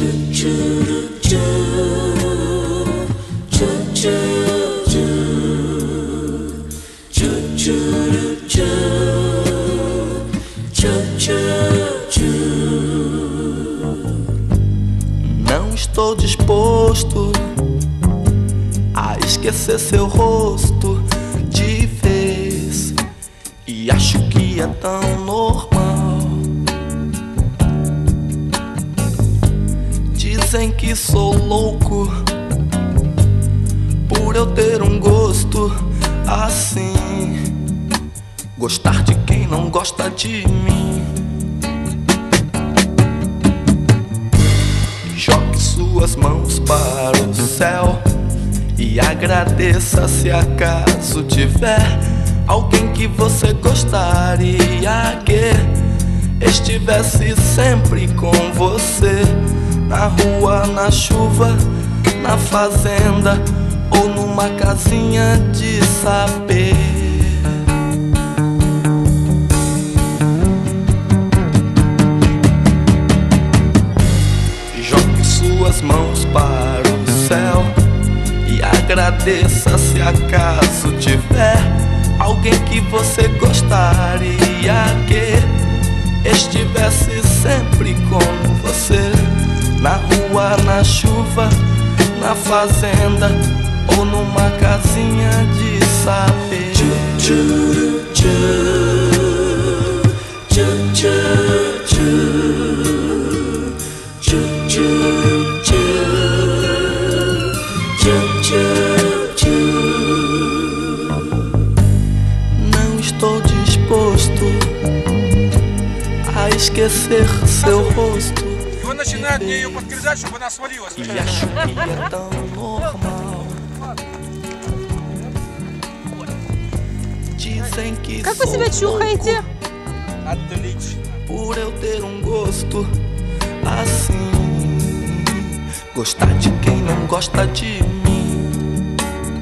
Não estou disposto a esquecer seu rosto de vez, e acho que é tão normal. Dizem que sou louco por eu ter um gosto assim, gostar de quem não gosta de mim. Jogue suas mãos para o céu e agradeça se acaso tiver alguém que você gostaria que estivesse sempre com você, na rua, na chuva, na fazenda ou numa casinha de sapê. Jogue suas mãos para o céu e agradeça se acaso tiver alguém que você gostaria que estivesse sempre com você, na rua, na chuva, na fazenda ou numa casinha de sapê. Não estou disposto a esquecer seu rosto. Он начинает мне ее подгрызать, чтобы она свалилась. E acho que é tão normal. Dizem que Как вы себя чухаете? Отлично. por eu ter um gosto assim, gostar de quem não gosta de mim.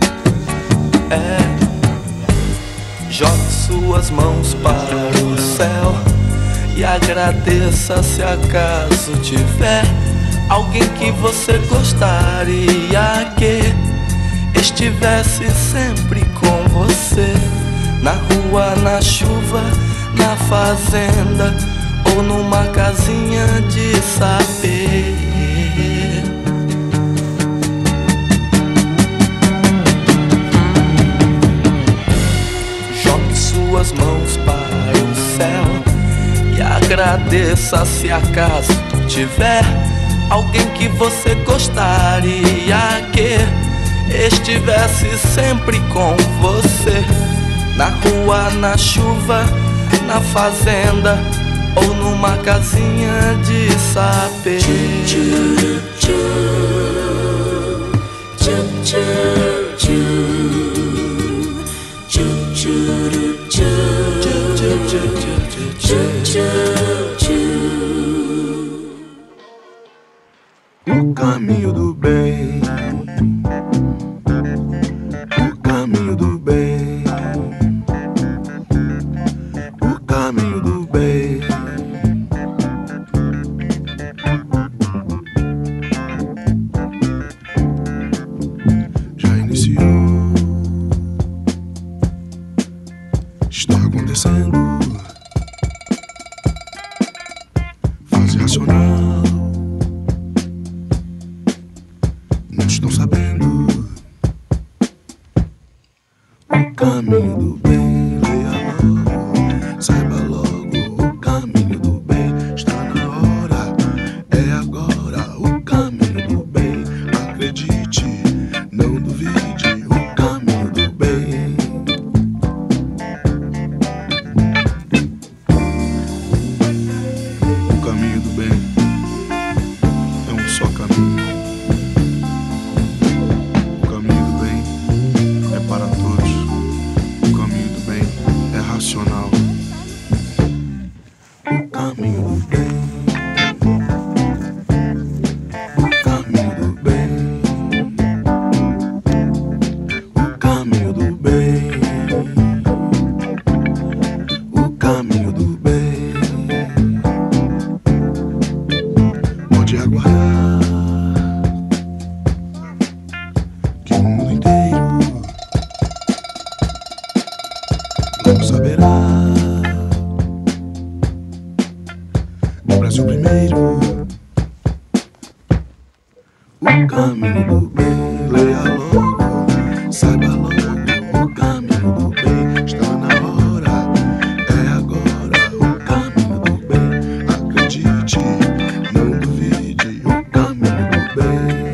Jogue suas mãos para o céu e agradeça se acaso tiver alguém que você gostaria que estivesse sempre com você, na rua, na chuva, na fazenda ou numa casinha de sapê. Jogue suas mãos para o céu e agradeça se acaso tiver alguém que você gostaria que estivesse sempre com você, na rua, na chuva, na fazenda ou numa casinha de sapê. O caminho do bem, o caminho do bem, o caminho do bem. Já iniciou, está acontecendo. Fase racional, não estão sabendo. O caminho do bem, leia logo, saiba logo. O caminho do bem está na hora, é agora. O caminho do bem, acredite, não duvide. O caminho do bem. O caminho do bem é um só caminho. O caminho do bem é para todos. O caminho do bem é racional. O caminho do bem. O caminho do bem. O caminho do bem. O caminho do bem. Pode aguardar. caminho do bem. Leia logo, saiba logo, o caminho do bem está na hora. É agora, o caminho do bem. Acredite, não duvide, o caminho do bem.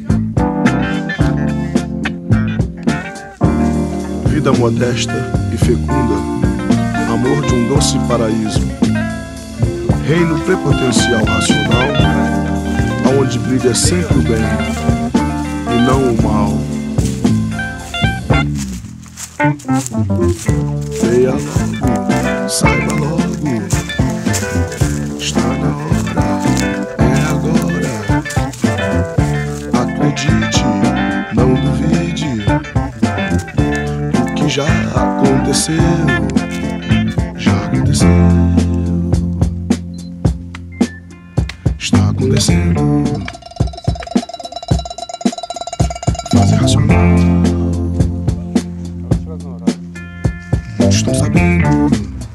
Vida modesta e fecunda, amor de um doce paraíso, reino prepotencial racional, aonde brilha sempre o bem e não o mal. Leia logo, saiba logo, está na hora, é agora. Acredite, não duvide, o que já aconteceu, já aconteceu. Está acontecendo. Fase racional. Estou sabendo.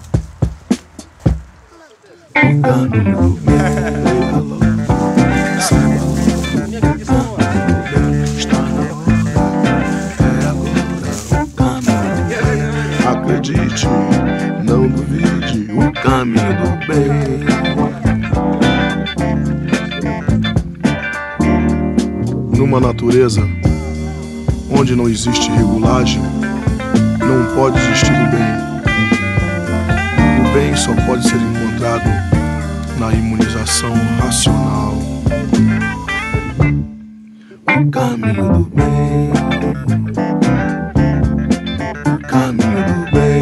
O caminho do bem. Leia logo, saiba logo. O caminho do bem está na hora. É agora. O caminho do bem. Acredite, não duvide. O caminho do bem. Numa natureza onde não existe regulagem, não pode existir o bem. O bem só pode ser encontrado na imunização racional. O caminho do bem, o caminho do bem.